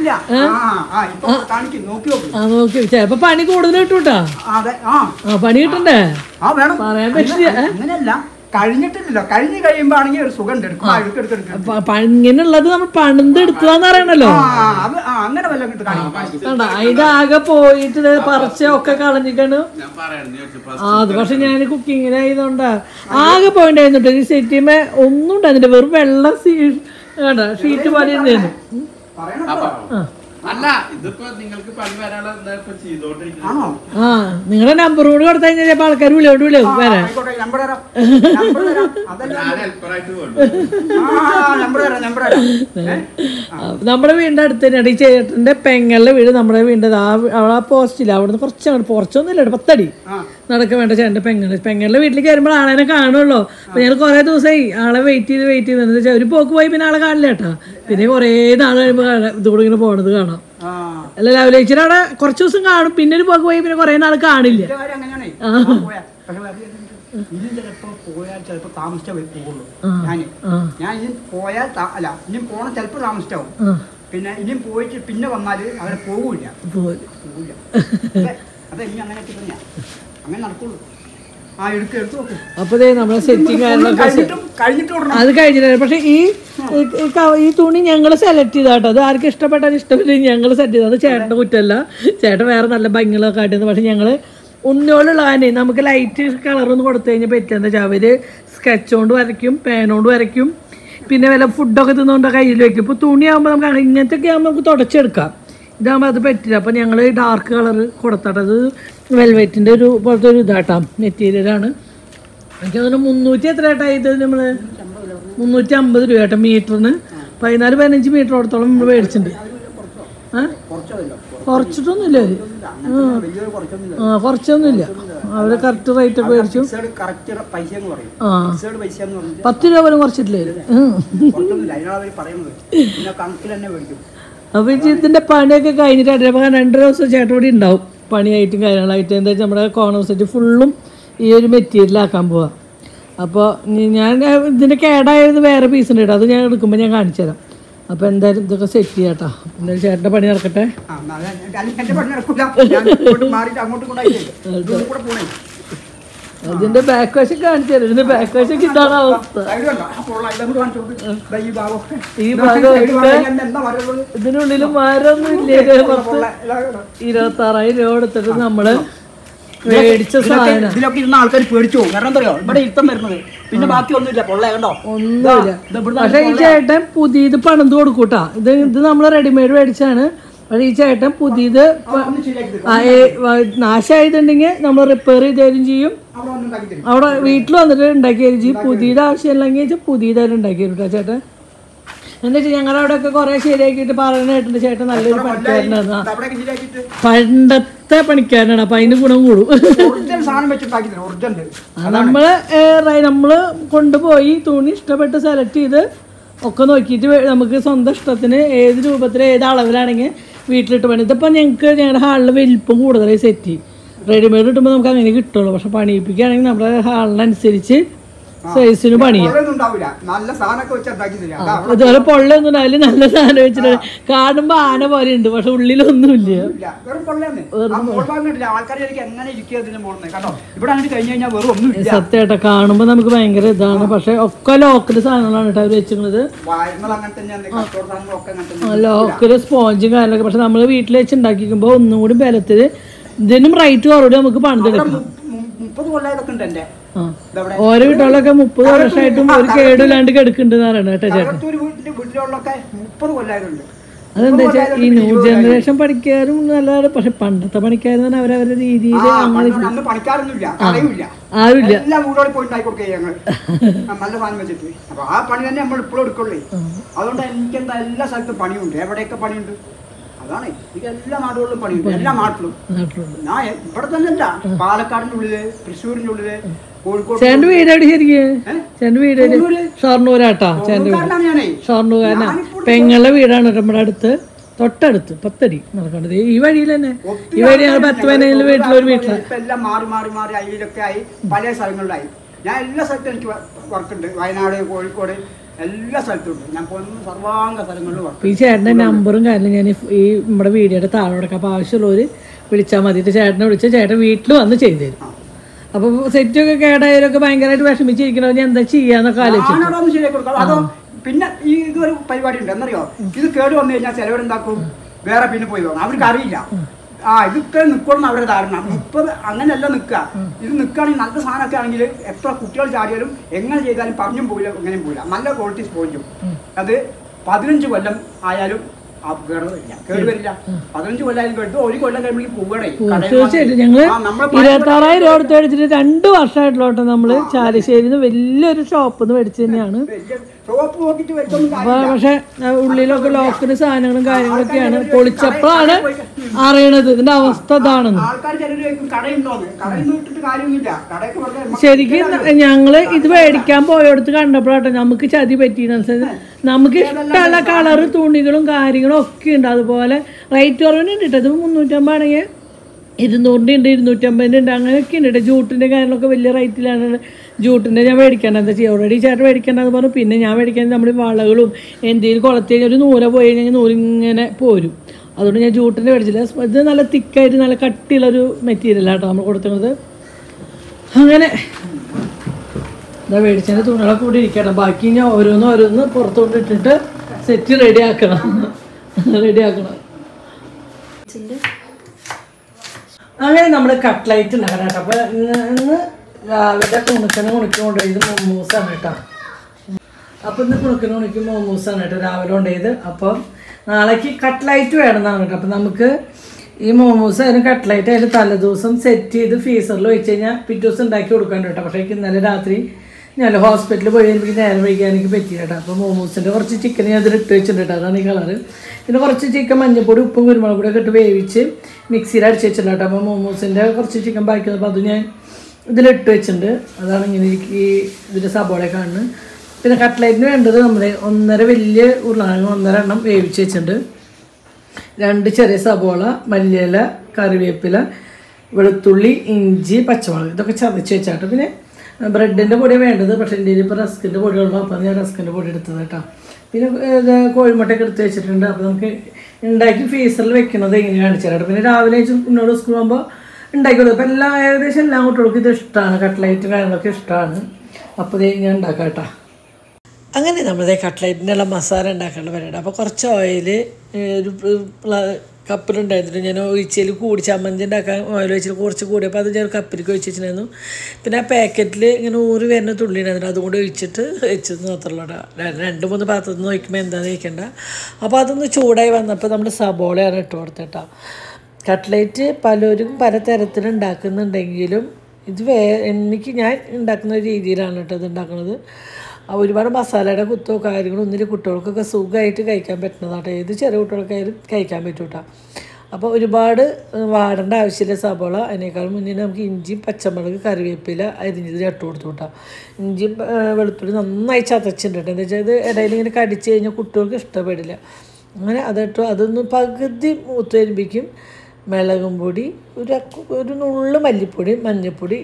ആ നോക്കി ചിലപ്പോ പണി കൂടുതൽ കിട്ടൂട്ടാ. ആ പണി കിട്ടണ്ടേ, പറയാൻ പറ്റില്ല. കഴിഞ്ഞിട്ടില്ലല്ലോ, കഴിഞ്ഞ് കഴിയുമ്പോ ആണെങ്കിൽ ഒരു സുഖം ഇങ്ങനെയുള്ളത് നമ്മൾ പണിതെടുത്തതാന്ന് അറിയണല്ലോ. അങ്ങനെ വല്ല അതിനാകെ പോയിട്ട് പറിച്ച ഒക്കെ കളഞ്ഞിക്കാണ്. ആ അത് പക്ഷെ ഞാൻ കുക്കിങ്ങിനായതുകൊണ്ടാ ആകെ പോയിണ്ടായിരുന്നു. ഈ സെറ്റിമേ ഒന്നും ഉണ്ടായിരുന്നില്ല, വെറും വെള്ളം ഷീറ്റ് പോലെ ഉണ്ടായിരുന്നു. അല്ല ഇതിപ്പോ നിങ്ങൾക്ക് പണി വരാനുള്ള ആ നിങ്ങളുടെ നമ്പർ കൂടി കൊടുത്തു കഴിഞ്ഞാൽ ചിലപ്പോ ആൾക്കാർ വിളിയോട്ട് വിളിയും വരാൻ. നമ്മുടെ വീടിന്റെ അടുത്ത് തന്നെയാണ് ഈ ചേട്ടന്റെ പെങ്ങളുടെ വീട്. നമ്മുടെ വീടിന്റെ ആ പോസ്റ്റില്ല, അവിടുന്ന് കുറച്ചങ്ങോട്ട് കുറച്ചൊന്നും ഇല്ല, പത്തടി നടക്കാൻ വേണ്ട ചേട്ടന്റെ പെങ്ങള്. പെങ്ങളുടെ വീട്ടിലേക്ക് വരുമ്പോൾ ആളെ കാണുമല്ലോ. അപ്പൊ ഞങ്ങൾ കുറെ ദിവസമായി ആളെ വെയിറ്റ് ചെയ്ത് വെയിറ്റ് ചെയ്ത് ഒരു പോക്ക് പോയി പിന്നെ ആളെ കാണില്ല കേട്ടാ. പിന്നെ കുറേ നാൾ കഴിയുമ്പോൾ ഇതുകൂടെ ഇങ്ങനെ പോണത് കാണാം. അല്ല രാവിലെ ഇച്ചിരി അവിടെ കുറച്ച് ദിവസം കാണും, പിന്നെ ഒരു പോക്ക് പോയി പിന്നെ കുറെ നാൾ കാണില്ല. ഇനി ചിലപ്പോ പോയാൽ ചിലപ്പോ താമസിച്ചേ പോകുള്ളൂ. ഞാൻ ഞാൻ ഇനി പോയാൽ അല്ല ഇനി പോണ ചിലപ്പോ താമസിച്ചാവും. പിന്നെ ഇനിയും പോയിട്ട് പിന്നെ വന്നാല് അവരെ പോകൂല പോകൂല അതെ ഇനി അങ്ങനെയൊക്കെ തന്നെയാ, അങ്ങനെ നടക്കുള്ളൂ. അപ്പൊ നമ്മളെ സെറ്റിങ് അത് കഴിഞ്ഞില്ല. പക്ഷെ ഈ ഈ തുണി ഞങ്ങൾ സെലക്ട് ചെയ്താട്ടോ. അത് ആർക്കും ഇഷ്ടപ്പെട്ടാൽ ഇഷ്ടപ്പെട്ട് ഞങ്ങൾ സെറ്റ് ചെയ്തത്. അത് ചേട്ടൻ്റെ കുറ്റമല്ല, ചേട്ടൻ വേറെ നല്ല ഭംഗികളൊക്കെ കാട്ടുന്നത്. പക്ഷെ ഞങ്ങൾ ഉണ്ണിയോളുള്ള തന്നെ നമുക്ക് ലൈറ്റ് കളറൊന്നും കൊടുത്തു കഴിഞ്ഞാൽ പറ്റില്ല. വെച്ചാൽ അവർ സ്കെച്ച് കൊണ്ട് വരയ്ക്കും, പേനോണ്ട് വരയ്ക്കും, പിന്നെ വല്ല ഫുഡൊക്കെ തിന്നുകൊണ്ട് കയ്യിൽ വെക്കും. ഇപ്പോൾ തുണിയാകുമ്പോൾ നമുക്ക് ഇങ്ങനത്തെ ഒക്കെ ആകുമ്പോൾ നമുക്ക് തുടച്ചെടുക്കാം. ഇതാകുമ്പോൾ അത് പറ്റില്ല. അപ്പോൾ ഞങ്ങൾ ഡാർക്ക് കളർ കൊടുത്താട്ടോ. അത് വെൽവെറ്റിൻ്റെ ഒരു പോലത്തെ ഒരു ഇതാട്ടോ മെറ്റീരിയലാണ്. എനിക്ക് തോന്നുന്നു മുന്നൂറ്റി എത്ര ഏട്ടാ ഇത് നമ്മൾ മുന്നൂറ്റി അമ്പത് രൂപ ഏട്ടാ മീറ്ററിന്. പതിനാല് പതിനഞ്ച് മീറ്ററോടത്തോളം നമ്മൾ മേടിച്ചിട്ടുണ്ട്. ആ കുറച്ചിട്ടൊന്നുമില്ല അവർ. ആ കുറച്ചൊന്നുമില്ല, അവർ കറക്റ്റ് റേറ്റ് ഒക്കെ മേടിച്ചു. ആ പത്ത് രൂപ പോലും കുറച്ചിട്ടില്ലേ. അപ്പോൾ ഇതിൻ്റെ പണിയൊക്കെ കഴിഞ്ഞിട്ടാണ് അപ്പോൾ രണ്ട് ദിവസം ചേട്ടൻ കൂടി ഉണ്ടാവും പണിയായിട്ടും കാര്യങ്ങളായിട്ട്. എന്താ വെച്ചാൽ നമ്മുടെ കോർണർ സെറ്റ് ഫുള്ളും ഈ ഒരു മെറ്റീരിയലാക്കാൻ പോവാം. അപ്പോൾ ഞാൻ ഇതിൻ്റെ കേടായത് വേറെ പീസ് ഉണ്ട് കേട്ടോ, അത് ഞാൻ എടുക്കുമ്പോൾ ഞാൻ കാണിച്ചു തരാം. അപ്പോൾ എന്തായാലും ഇതൊക്കെ സെറ്റ് ചെയ്യാം കേട്ടോ. എന്തായാലും ചേട്ടൻ്റെ പണി നടക്കട്ടെ. അതിന്റെ ബാക്ക് വശം കാണിച്ചു തരാം. ഇതിന്റെ ബാക്ക് വശം ഇതാണ് അവസ്ഥ. ഈ ഭാഗമൊക്കെ ഇതിനുള്ളിൽ മരമൊന്നും ഇല്ലേ. പത്ത് ഇരുപത്തി ആറായിരം രൂപ എടുത്തിട്ട് നമ്മള് മേടിച്ച സാധനം. ഇതിലൊക്കെ ഇരുന്ന ആൾക്കാർ പേടിച്ചു പോകും. കാരണം എന്താ പറയുക, ഇവിടെ ഇരുത്തം വരുന്നത് പിന്നെ ബാക്കി ഒന്നുമില്ല, പൊള്ള കണ്ടോ ഒന്നുമില്ല. പക്ഷെ ഈ ചേട്ടൻ പുതിയത് പണിത് കൊടുക്കൂട്ടാ. ഇത് ഇത് നമ്മൾ റെഡിമെയ്ഡ് മേടിച്ചാണ്. പക്ഷേ ഈ ചേട്ടൻ പുതിയത് നാശമായിട്ടുണ്ടെങ്കിൽ നമ്മൾ റിപ്പയർ ചെയ്തേരും ചെയ്യും. അവിടെ വീട്ടിൽ വന്നിട്ട് ഉണ്ടാക്കി തരും ചെയ്യും. പുതിയത് ആവശ്യമില്ലെങ്കിൽ വെച്ചാൽ പുതിയതായിട്ട് ഉണ്ടാക്കി തരും കേട്ടോ ചേട്ടൻ. എന്താ വെച്ചാൽ ഞങ്ങളുടെ അവിടെ ഒക്കെ കുറെ ശരിയാക്കിയിട്ട് പറയുന്ന കേട്ടിട്ടുണ്ട് ചേട്ടൻ നല്ലൊരു പണിക്കാരനാണ്, പണ്ടത്തെ പണിക്കാരനാണ്. അപ്പൊ അതിന് ഗുണം കൂടും. നമ്മള് നമ്മള് കൊണ്ടുപോയി തുണി ഇഷ്ടപ്പെട്ട് സെലക്ട് ചെയ്ത് ഒക്കെ നോക്കിയിട്ട് നമുക്ക് സ്വന്തം ഇഷ്ടത്തിന് ഏത് രൂപത്തിൽ ഏത് അളവിലാണെങ്കിൽ വീട്ടിലിട്ട് പണി. ഇതിപ്പോൾ ഞങ്ങൾക്ക് ഞങ്ങളുടെ ഹാളിൽ വലിപ്പം കൂടുതലായി സെറ്റ് റെഡിമെയ്ഡ് കിട്ടുമ്പോൾ നമുക്ക് അങ്ങനെ കിട്ടുള്ളൂ. പക്ഷെ പണിയിപ്പിക്കുകയാണെങ്കിൽ നമ്മുടെ ഹാളിനനുസരിച്ച് സൈസിന് പണിയാം. ഇതുപോലെ പൊള്ളൊന്നും ഉണ്ടാവില്ല, നല്ല സാധനം വെച്ചിട്ട് കാണുമ്പോ ആന പോലെ ഉണ്ട്, പക്ഷെ ഉള്ളിലൊന്നുമില്ല. സത്യമായിട്ടോ കാണുമ്പോ നമുക്ക് ഭയങ്കര ഇതാണ്. പക്ഷെ ഒക്കെ ലോക്കല് സാധനങ്ങളാണ് കേട്ടോ അവർ വെച്ചിരുന്നത്. ലോക്കല് സ്പോഞ്ചും കാര്യങ്ങളൊക്കെ. പക്ഷെ നമ്മൾ വീട്ടിൽ വെച്ച് ഉണ്ടാക്കിക്കുമ്പോ ഒന്നും കൂടി ബലത്തില് ഇതിനും റേറ്റ് കുറവ് നമുക്ക് പണിതെടുക്കാം. ഓരോ വീട്ടുകളിലൊക്കെ മുപ്പത് വർഷമായിട്ടും ഒരു കേടില്ലാണ്ട് കിടക്കുന്നുണ്ട് പറയണ കേട്ടോ ചേട്ടൻ. അതെന്താ വെച്ചാൽ ഈ ന്യൂ ജനറേഷൻ പണിക്കാരും നല്ലതാണ്. പക്ഷെ പണ്ടത്തെ പണിക്കാരെന്ന് പറഞ്ഞാൽ അവരവരുടെ രീതിയിൽ അങ്ങനെ ആരുമില്ല. അതുകൊണ്ട് എനിക്ക് എന്താ എല്ലാ സ്ഥലത്തും പണിയുണ്ട്, എവിടെയൊക്കെ പണിയുണ്ട്. അതാണ് എനിക്ക് എല്ലാ നാടുകളിലും പണിയുണ്ട്, എല്ലാ നാട്ടിലും. ഞാൻ ഇവിടെ തന്നെ അല്ല, പാലക്കാടിന്റെ ഉള്ളില്, തൃശ്ശൂരിന്റെ ഉള്ളില്, കോഴിക്കോട്. ചേട്ടൻ്റെ വീട് എവിടെ ശരിക്കും? ചേട്ടൻ്റെ വീട് ഷൊർണൂരാട്ടാ. ചേട്ടൻ്റെ വീട് ഷൊർണൂരാണ്. പെങ്ങളുടെ വീടാണ് നമ്മുടെ അടുത്ത്. തൊട്ടടുത്ത് പത്തടി നടക്കേണ്ടത് ഈ വഴിയിൽ തന്നെ. ഈ വഴി ഞങ്ങൾ പത്ത് പതിനേഴ് വീട്ടിലൊരു വീട്ടിൽ ഇപ്പം എല്ലാം മാറി മാറി മാറി അയിലൊക്കെ ആയി പല സ്ഥലങ്ങളിലായി. ഞാൻ എല്ലാ സ്ഥലത്തും എനിക്ക് വർക്കുണ്ട്. വയനാട്, കോഴിക്കോട്, എല്ലാ സ്ഥലത്തും ഉണ്ട്. ഞാൻ പോകുന്ന സർവാംഗ സ്ഥലങ്ങളിലും വർക്ക്. ഈ ചേട്ടൻ്റെ നമ്പറും കാര്യം ഞാൻ ഈ നമ്മുടെ വീഡിയോയുടെ താഴെ കൊടുക്കാം. അപ്പോൾ ആവശ്യമുള്ളവർ വിളിച്ചാൽ മതിയിട്ട് ചേട്ടനെ വിളിച്ചാൽ ചേട്ടൻ വീട്ടിൽ വന്ന് ചെയ്തു തരും. അപ്പോൾ സെറ്റൊക്കെ കേടായാലൊക്കെ ഭയങ്കരമായിട്ട് വിഷമിച്ചിരിക്കണോ ഞാൻ എന്താ ചെയ്യാന്നൊക്കെ ആലോചിച്ചു. ശരിയാക്കി കൊടുക്കാം. അതോ പിന്നെ ഈ ഇതൊരു പരിപാടി ഉണ്ട് എന്നറിയോ, ഇത് കേട് വന്നു കഴിഞ്ഞാൽ ചിലവരെന്താക്കും വേറെ പിന്നെ പോയി തോന്നും. അവർക്ക് അറിയില്ല ആ ഇതിപ്പോ നിൽക്കണം അവരുടെ ധാരണ. മുപ്പത് അങ്ങനെയല്ല നിൽക്കുക. ഇത് നിൽക്കുകയാണെങ്കിൽ നല്ല സാധനമൊക്കെ ആണെങ്കിൽ എത്ര കുട്ടികൾ ചാടിയാലും എങ്ങനെ ചെയ്താലും പറഞ്ഞും പോയില്ല, എങ്ങനെയും പോയില്ല. നല്ല ക്വാളിറ്റി സ്പോഞ്ചും അത് പതിനഞ്ച് കൊല്ലം ആയാലും കേടില്ല കേടുവരില്ല. പതിനഞ്ച് കൊല്ലം കേട്ടു ഒരു കൊല്ലം കഴിയുമ്പോൾ പോകണേ. തീർച്ചയായിട്ടും ഞങ്ങള് ഇരുപത്തി ആറായിരം രൂപ എടുത്ത് മേടിച്ചിട്ട് രണ്ട് വർഷമായിട്ടുള്ളോട്ടെ നമ്മള് ചാലിശ്ശേരിന്ന് വലിയൊരു ഷോപ്പിൽ നിന്ന് മേടിച്ചു തന്നെയാണ്. പക്ഷെ ഉള്ളിലൊക്കെ ലോക്കിന് സാധനങ്ങളും കാര്യങ്ങളൊക്കെയാണ്. പൊളിച്ചപ്പോഴാണ് അറിയണത് ഇതിന്റെ അവസ്ഥ ഇതാണെന്ന്. ശരിക്കും ഞങ്ങള് ഇത് മേടിക്കാൻ പോയടുത്ത് കണ്ടപ്പോഴാട്ടെ നമുക്ക് ചതി പറ്റിയെന്ന്. നമുക്ക് ഇഷ്ടമുള്ള കളറ് തുണികളും കാര്യങ്ങളും ഒക്കെ ഉണ്ട്. അതുപോലെ റേറ്റ് കുറവിനുണ്ട് കേട്ടോ. ഇത് മുന്നൂറ്റമ്പതാണെങ്കിൽ ഇരുന്നൂറിൻ്റെ ഉണ്ട്, ഇരുന്നൂറ്റമ്പതിൻ്റെ ഉണ്ട്, അങ്ങനെയൊക്കെ ഉണ്ട് കേട്ടോ. ജൂട്ടിൻ്റെ കാര്യങ്ങളൊക്കെ വലിയ റേറ്റിലാണ്. ജൂട്ടിൻ്റെ ഞാൻ മേടിക്കേണ്ട എന്താ ചെയ്യുക, ഓൾറെഡി ചേട്ടൻ മേടിക്കേണ്ടതെന്ന് പറഞ്ഞു. പിന്നെ ഞാൻ മേടിക്കുന്നത് നമ്മൾ വളകളും എന്തെങ്കിലും കുളത്തി കഴിഞ്ഞാൽ ഒരു നൂല പോയി കഴിഞ്ഞാൽ നൂലിങ്ങനെ പോരും. അതുകൊണ്ട് ഞാൻ ജൂട്ടിൻ്റെ മേടിച്ചില്ല. ഇത് നല്ല തിക്കായിട്ട് നല്ല കട്ടിയുള്ളൊരു മെറ്റീരിയലാണ് കേട്ടോ നമ്മൾ കൊടുക്കുന്നത്. അങ്ങനെ ഇതാ മേടിച്ചതിൻ്റെ തുണികളൊക്കെ കൂടി ഇരിക്കണം. ബാക്കി ഞാൻ ഓരോന്ന് ഓരോന്ന് പുറത്തോട്ട് ഇട്ടിട്ട് സെറ്റ് റെഡി ആക്കണം റെഡി ആക്കണം അങ്ങനെ നമ്മൾ കട്ട്ലൈറ്റ് ഉണ്ടാക്കണം കേട്ടോ. അപ്പോൾ ഇന്ന് രാവിലെ കുണുക്കനെ കുണിക്ക് കൊണ്ടുപോയത് മോമോസാണ് കേട്ടോ. അപ്പോൾ ഇന്ന് കുണുക്കനെ കുണിക്ക് മോമോസാണ് കേട്ടോ രാവിലെ കൊണ്ടുപോയത്. അപ്പോൾ നാളേക്ക് കട്ട്ലൈറ്റ് വേണമെന്നാണ് കേട്ടോ. അപ്പോൾ നമുക്ക് ഈ മോമോസ് ആയാലും കട്ട്ലൈറ്റ് ആയാലും തലേദിവസം സെറ്റ് ചെയ്ത് ഫ്രീസറിൽ വെച്ച് കഴിഞ്ഞാൽ പിറ്റേ ദിവസം ഉണ്ടാക്കി കൊടുക്കാൻ കേട്ടോ. പക്ഷേ ഇന്നലെ രാത്രി ഞാൻ ഹോസ്പിറ്റലിൽ പോയി എനിക്ക് നേരം വൈകാൻ എനിക്ക് പറ്റി കേട്ടോ. അപ്പോൾ മോമോസിൻ്റെ കുറച്ച് ചിക്കൻ ഞാൻ അതിൽ ഇട്ട് വെച്ചിട്ടുണ്ട് കേട്ടോ. അതാണ് ഈ കളറ്. പിന്നെ കുറച്ച് ചിക്കൻ മഞ്ഞൾപ്പൊടി ഉപ്പും കുരുമുളക് പൊടിയൊക്കെ ഇട്ട് വേവിച്ച് മിക്സിയിൽ അടിച്ച് വെച്ചിട്ടുണ്ട് കേട്ടോ. അപ്പോൾ മോമോസിൻ്റെ കുറച്ച് ചിക്കൻ ബാക്കി വന്നപ്പോൾ അത് ഞാൻ ഇതിലിട്ട് വെച്ചിട്ടുണ്ട്. അതാണ് ഇങ്ങനെ ഈ ഇതിൻ്റെ സബോള കാണുന്നത്. പിന്നെ കട്ട്ലൈറ്റിന് വേണ്ടത് നമ്മുടെ ഒന്നര വലിയ ഉരുളക്കിഴങ്ങ് ഒന്നര എണ്ണം വേവിച്ച് വെച്ചിട്ടുണ്ട്. രണ്ട് ചെറിയ സബോള, മല്ലിയില, കറിവേപ്പില, വെളുത്തുള്ളി, ഇഞ്ചി, പച്ചമുളക് ഇതൊക്കെ ചതച്ച് വെച്ചാട്ടോ. പിന്നെ ബ്രെഡിൻ്റെ പൊടി വേണ്ടത്. പക്ഷേ എൻ്റെ ഇപ്പോൾ റസ്കിൻ്റെ പൊടിയുള്ളൂ. അപ്പോൾ ഞാൻ റസ്കിൻ്റെ പൊടി എടുത്തത് കേട്ടോ. പിന്നെ കോഴിമുട്ടയൊക്കെ എടുത്ത് വെച്ചിട്ടുണ്ട്. അപ്പോൾ നമുക്ക് ഉണ്ടാക്കി ഫ്രീസറിൽ വെക്കുന്നത് ഇങ്ങനെ കാണിച്ചു തരാം. പിന്നെ രാവിലെ എന്നോട് സ്കൂൾ പോകുമ്പോൾ ഉണ്ടാക്കി കൊടുക്കും. അപ്പോൾ എല്ലാം ഏകദേശം എല്ലാ കുട്ടികൾക്കും ഇത് ഇഷ്ടമാണ്. കട്ട്ലൈറ്റ് കാര്യങ്ങളൊക്കെ ഇഷ്ടമാണ്. അപ്പോൾ ഇത് ഞാൻ ഉണ്ടാക്കാം കേട്ടോ. അങ്ങനെ നമ്മുടെ കട്ട്ലൈറ്റിനുള്ള മസാല ഉണ്ടാക്കാനുള്ള പരിപാടി. അപ്പോൾ കുറച്ച് ഓയിൽ ഒരു കപ്പിലുണ്ടായിരുന്നു. ഞാൻ ഒഴിച്ചതിൽ കൂടി ചമ്മന്തി ഉണ്ടാക്കാൻ ഓയിൽ ഒഴിച്ചിൽ കുറച്ച് കൂടി. അപ്പോൾ അത് ഞാൻ കപ്പിലേക്ക് ഒഴിച്ച് വെച്ചിട്ടുണ്ടായിരുന്നു. പിന്നെ ആ പാക്കറ്റിൽ ഇങ്ങനെ ഊറി വരുന്ന തുള്ളി ഉണ്ടായിരുന്നു. അതുകൊണ്ട് ഒഴിച്ചിട്ട് വെച്ചത് മാത്രമല്ല. രണ്ട് മൂന്ന് പാത്രത്തിൽ നിന്ന് ഒഴിക്കുമ്പോൾ എന്താണെന്ന് കഴിക്കണ്ട. അപ്പോൾ അതൊന്ന് ചൂടായി വന്നപ്പോൾ നമ്മൾ സബോളയാണ് ഇട്ട് കൊടുത്തിട്ടാ. കട്ട്ലൈറ്റ് പലരും പല തരത്തിൽ ഉണ്ടാക്കുന്നുണ്ടെങ്കിലും ഇത് വേ എനിക്ക് ഞാൻ ഉണ്ടാക്കുന്ന രീതിയിലാണ് കേട്ടോ ഇത് ഉണ്ടാക്കുന്നത്. ഒരുപാട് മസാലയുടെ കുത്തോ കാര്യങ്ങളോ ഒന്നിൽ കുട്ടികൾക്കൊക്കെ സുഖമായിട്ട് കഴിക്കാൻ പറ്റുന്നതാട്ടോ. ഏത് ചെറിയ കുട്ടികൾക്കായാലും കഴിക്കാൻ പറ്റും കേട്ടോ. അപ്പോൾ ഒരുപാട് വാടേണ്ട ആവശ്യമില്ല സബോള. അതിനേക്കാളും മുന്നേ നമുക്ക് ഇഞ്ചിയും പച്ചമുളക് കറിവേപ്പില അരിഞ്ഞത് ഇട്ട് കൊടുത്തു കേട്ടോ. ഇഞ്ചിയും വെളുത്തുള്ളി നന്നായി ചതച്ചിട്ടുണ്ട്. എന്താ വെച്ചാൽ ഇത് ഇടയിൽ ഇങ്ങനെ കടിച്ച് കഴിഞ്ഞാൽ കുട്ടികൾക്ക് ഇഷ്ടപ്പെടില്ല. അങ്ങനെ അതിട്ട് അതൊന്ന് പകുതി മൂത്ത് വരുമ്പോഴേക്കും മുളകും പൊടി, ഒരു ഒരു നുള്ളു മല്ലിപ്പൊടി, മഞ്ഞൾപ്പൊടി,